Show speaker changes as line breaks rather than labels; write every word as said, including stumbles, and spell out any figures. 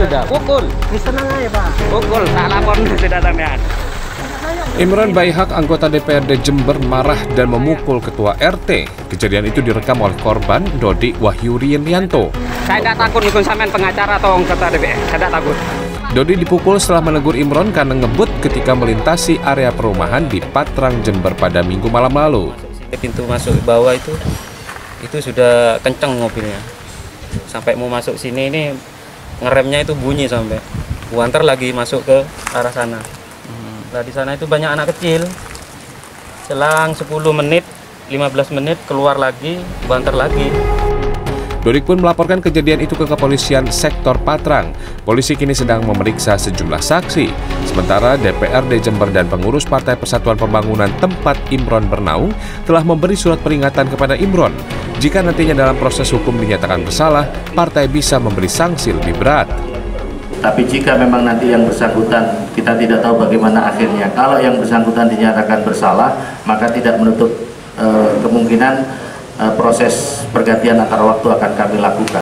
sudah. Pukul.
Bisa nanya ya Pak.
Pukul, tak lapor sudah sampean.
Imron Baihak, anggota D P R D Jember, marah dan memukul ketua R T. Kejadian itu direkam oleh korban, Dodi Wahyu Rianto.
Saya tidak takut mengikut sampean pengacara atau ketua D P R. Saya tidak takut.
Dodi dipukul setelah menegur Imron karena ngebut ketika melintasi area perumahan di Patrang, Jember pada Minggu malam lalu.
Pintu masuk bawah itu, itu sudah kenceng mobilnya. Sampai mau masuk sini ini ngeremnya itu bunyi sampai. Buantar lagi masuk ke arah sana. Nah, di sana itu banyak anak kecil. Selang sepuluh menit, lima belas menit keluar lagi, banter lagi.
Dodik pun melaporkan kejadian itu ke kepolisian sektor Patrang. Polisi kini sedang memeriksa sejumlah saksi. Sementara D P R D Jember dan pengurus Partai Persatuan Pembangunan tempat Imron bernaung telah memberi surat peringatan kepada Imron. Jika nantinya dalam proses hukum dinyatakan bersalah, partai bisa memberi sanksi lebih berat.
Tapi jika memang nanti yang bersangkutan kita tidak tahu bagaimana akhirnya. Kalau yang bersangkutan dinyatakan bersalah, maka tidak menutup e, kemungkinan e, proses pergantian antar waktu akan kami lakukan.